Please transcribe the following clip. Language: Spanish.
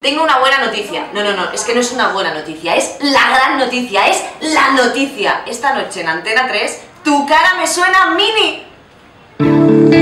Tengo una buena noticia. No, es que no es una buena noticia, es la gran noticia, es la noticia. Esta noche en Antena 3, Tu cara me suena Mini.